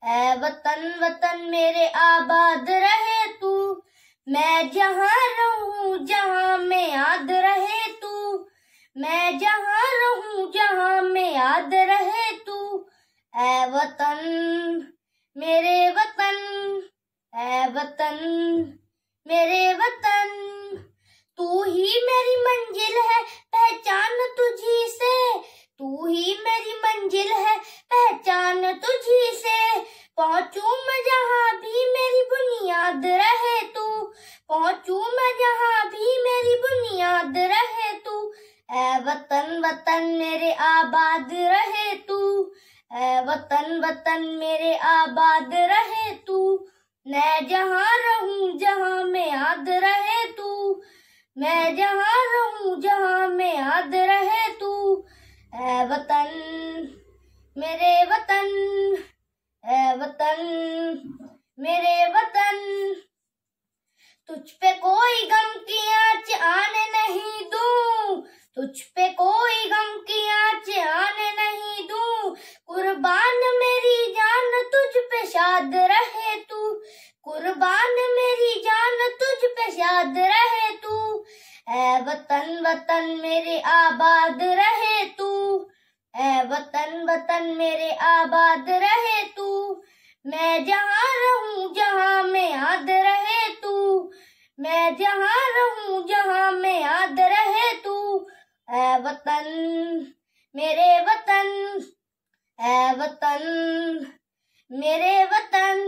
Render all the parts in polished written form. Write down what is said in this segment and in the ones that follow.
ऐ वतन वतन मेरे आबाद रहे तू, मैं जहाँ रहूं जहाँ में याद रहे तू, मैं जहाँ रहूं जहाँ में याद रहे तू। ऐ वतन मेरे वतन, ऐ वतन मेरे वतन, तू ही मेरी मंजिल है पहचान तुझी से, तू ही मेरी मंजिल है पहचान तुझी से। पहुंचूं मैं जहाँ भी मेरी बुनियाद रहे तू, पहुंचूं मैं जहाँ भी मेरी बुनियाद रहे तू। ऐ वतन वतन मेरे आबाद रहे तू, ऐ वतन वतन मेरे आबाद रहे तू। मैं जहाँ रहूं जहाँ में याद रहे तू, मैं जहाँ रहूं जहाँ में याद रहे तू। ऐ वतन मेरे वतन, ऐ वतन मेरे वतन, तुझ पे कोई गम की आँच आने नहीं दूं, तुझ पे कोई गम की आँच आने नहीं दूं। कुर्बान मेरी जान तुझ पे शाद रहे तू, कुर्बान मेरी जान तुझ पे शाद रहे तू। ऐ वतन वतन मेरे आबाद रहे तू, ऐ वतन वतन मेरे आबाद रहे तू। मैं जहाँ रहूं जहाँ में याद रहे तू, मैं जहाँ रहूं जहाँ में याद रहे तू। ऐ वतन मेरे वतन, ऐ वतन मेरे वतन,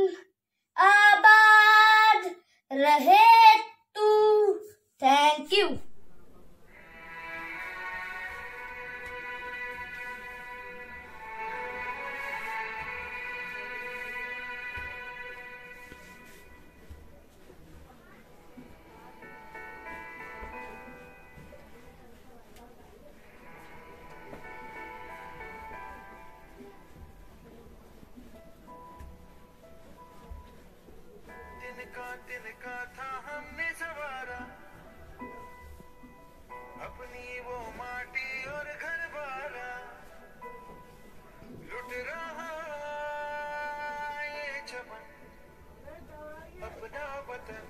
आबाद रहे तू। Thank you. तिनका था हमने सवारा, अपनी वो माटी और घर बारा। लुट रहा ये चमन अपना वतन,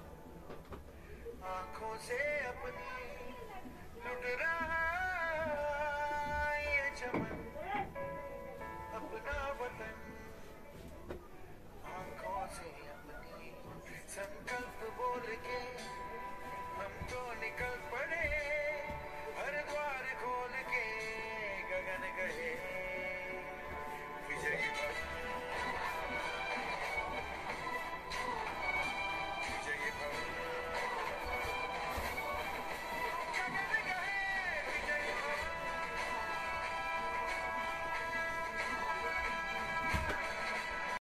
आंखों से अपनी लुट रहा ये चमन अपना वतन, आंखों से अपनी। संकल्प बोल के हम तो निकलते